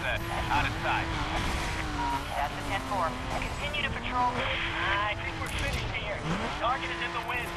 out of sight. That's a 10-4. Continue to patrol. I think we're finished here. Target is in the wind.